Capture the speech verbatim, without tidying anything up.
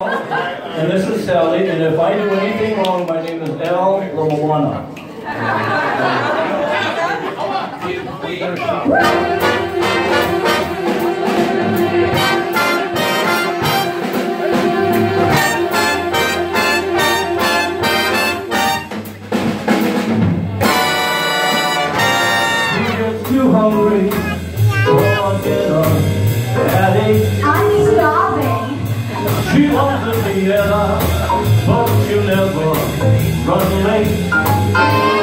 And this is Sally, and if I do anything wrong, my name is El Lawana. She gets too hungry for dinner at eight. I'm starving. She loves the theater, but she'll never run late.